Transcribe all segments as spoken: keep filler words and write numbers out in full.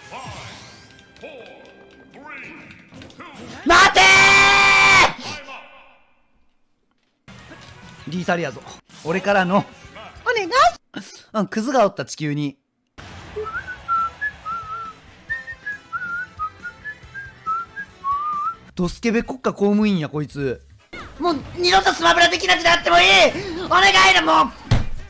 待てー。リーサルやぞ。俺からのお願い。うん、クズがおった地球に。ドスケベ国家公務員やこいつ。もう二度とスマブラできなくなってもいい。お願いだもう。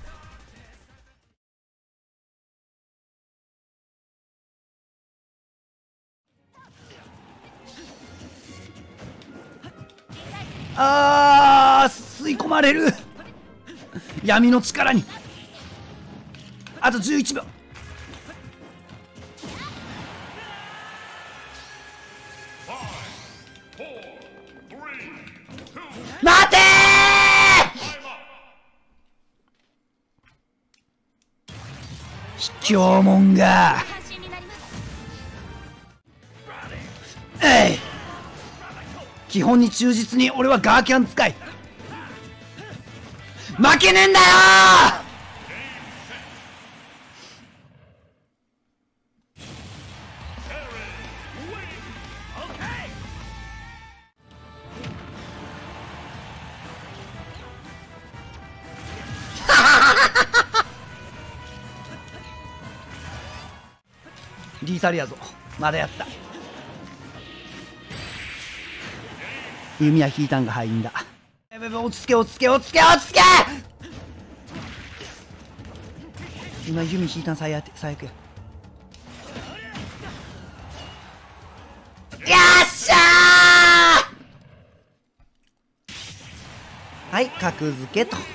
あー、吸い込まれる。闇の力に。あとじゅういちびょう。待てー。卑怯者が。えい。基本に忠実に俺はガーキャン使い。負けねえんだよー。リーサルやぞ。まだやった。弓は引いたんが敗因だ。やべべ、落ち着け落ち着け落ち着け落ち着け。今弓引いたん最悪最悪や。よっしゃー。はい、格付けと。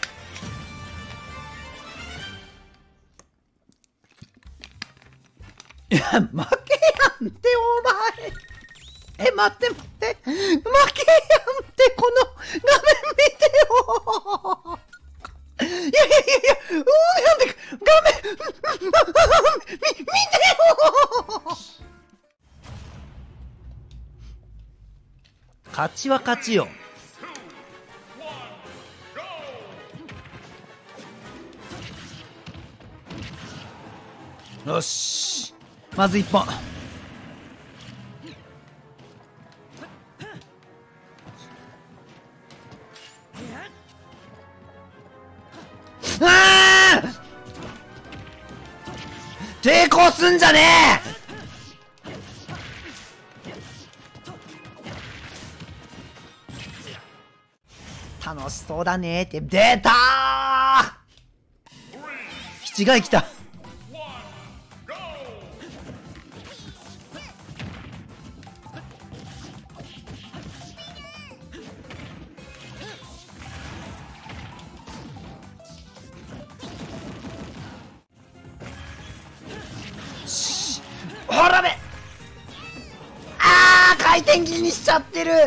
いや、負けやんってお前。え、待って待って。負けやんって、この画面見てよ。いやいやいやいや、うーなんで画面、み、見てよ。勝ちは勝ちよ。よし。まず一本。あー！抵抗すんじゃねえ。楽しそうだねーって出たー。気違い来た。ほらべ。あー、回転気にしちゃってる。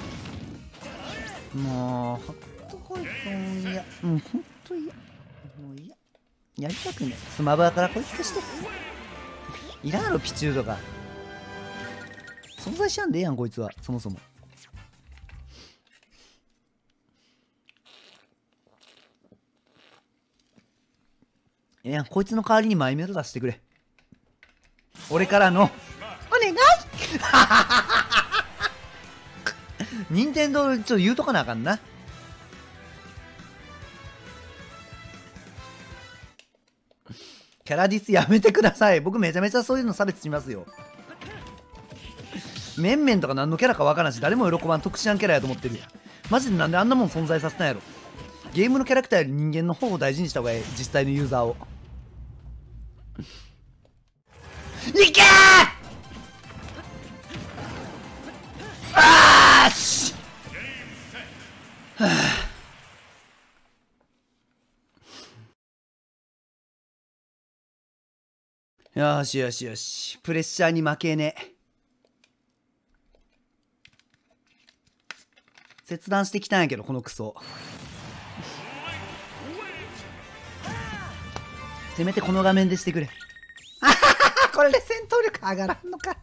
もうほっとこいつもういや、もうほんといや、もういや、やりたくねえ。スマブラからこいつ消して。いらんやろピチューとか。存在しちゃんでええやんこいつはそもそも。ええやん、こいつの代わりにマイメロ出してくれ。俺からのお願い。任天堂ちょっと言うとかなあかんな。キャラディスやめてください。僕めちゃめちゃそういうの差別しますよ。メンメンとか何のキャラかわからんし、誰も喜ばん特殊案キャラやと思ってるやん。マジでなんであんなもん存在させたんやろ。ゲームのキャラクターより人間の方を大事にした方がいい。実際のユーザーを。いけー。あーし、はあ、よしよしよし。プレッシャーに負けねえ。切断してきたんやけどこのクソ。せめてこの画面でしてくれ。これで戦闘力上がらんのか。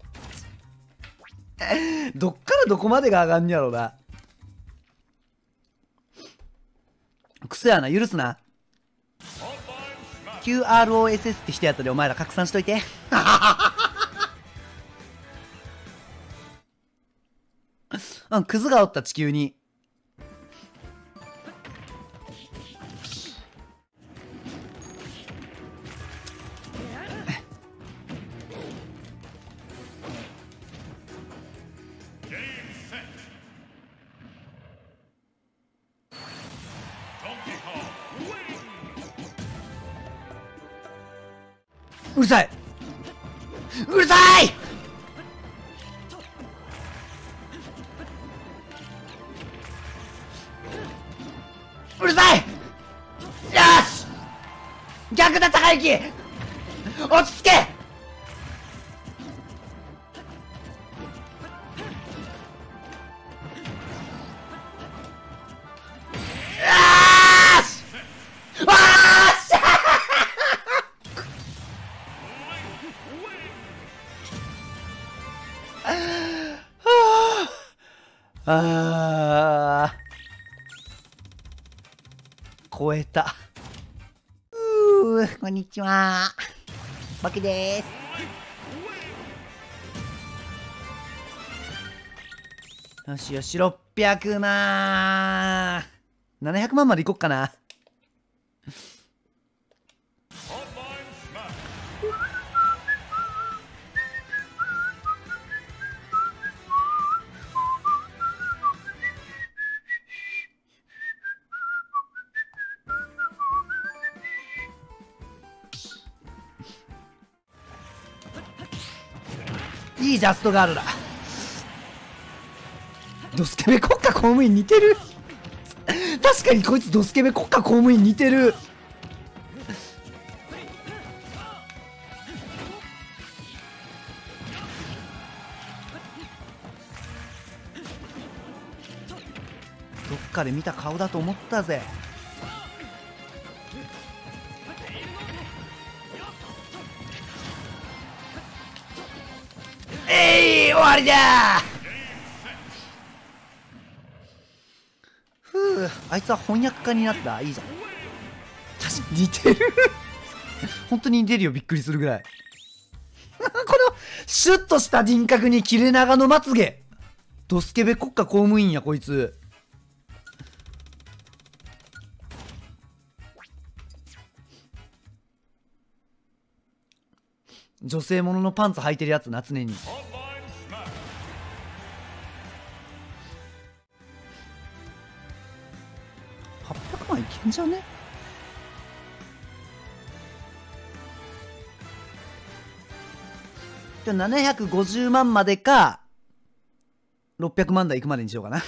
どっからどこまでが上がんやろうな。クソやな、許すな。 キューアールオーエスエス って人やったでお前ら拡散しといて。 うん、クズがおった地球に。うるさいうるさいうるさい。よし、逆だ高之、落ち着け。あー、超えた。うー、こんにちは。バケでーす。よしよし、ろっぴゃくまん。ななひゃくまんまでいこっかな。いいジャストガールだ。ドスケベ国家公務員似てる。確かにこいつドスケベ国家公務員似てる。どっかで見た顔だと思ったぜ。えい、終わりだ。ふう、あいつは翻訳家になった。いいじゃん。確かに似てる。本当に似てるよ、びっくりするぐらい。このシュッとした輪郭に切れ長のまつげ、ドスケベ国家公務員やこいつ。女性もののパンツ履いてるやつな、常に。はっぴゃくまんいけんじゃね。じゃあななひゃくごじゅうまんまでかろっぴゃくまん台いくまでにしようかな。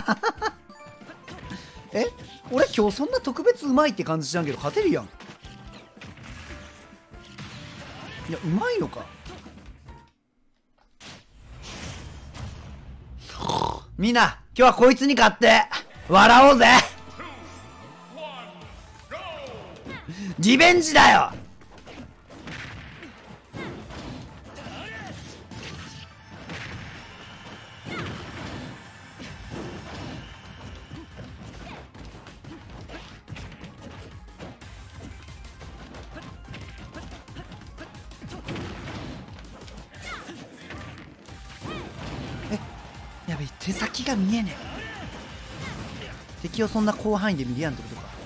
え、俺今日そんな特別うまいって感じしゃんけど勝てるやん。いや、うまいのか。みんな今日はこいつに勝って笑おうぜ。リベンジだよ。え、やべえ、手先が見えねえ。敵をそんな広範囲で見りやんってことか。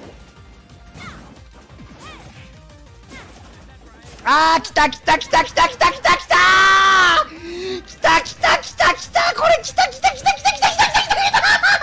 あー、来た来た来た来た来た来た来たー、来た来た来た来た、これ来た来た来た来た来た来た来た来た来た。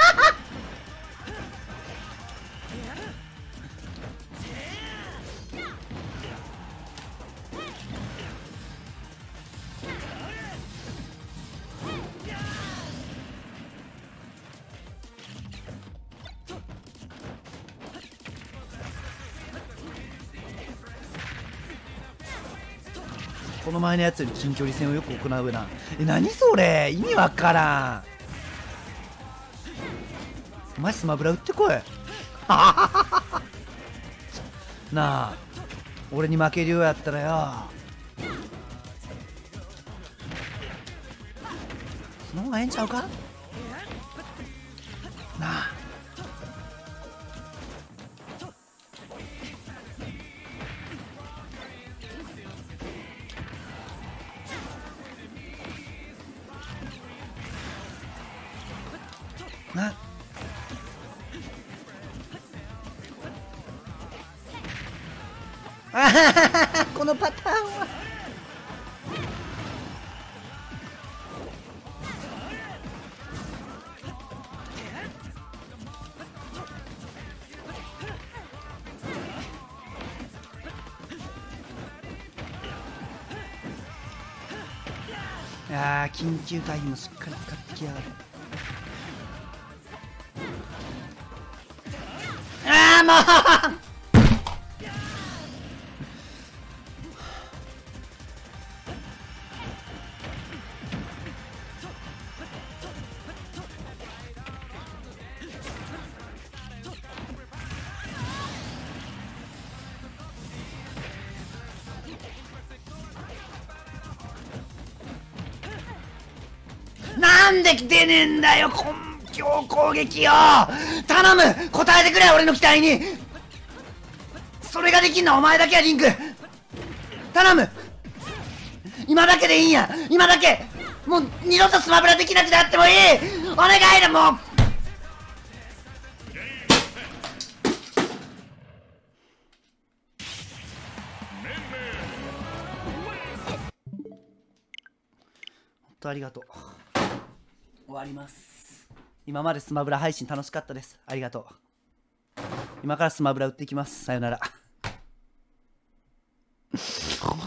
この前のやつより近距離戦をよく行うな。え、何それ、意味わからん。お前スマブラ打ってこい。なあ、俺に負けるようやったらよ、その方がええんちゃうかなあ。 なあははこのパターンはいやー緊急回避もしっかり使ってきやがる。ああもうなんで出ねえんだよ根強攻撃よ。頼む答えてくれ俺の期待に。それができんのはお前だけやリンク。頼む今だけでいいんや今だけ。もう二度とスマブラできなくなってもいいお願いだもう。本当ありがとう。終わります。今までスマブラ配信楽しかったです。ありがとう。今からスマブラ打っていきます。さよなら。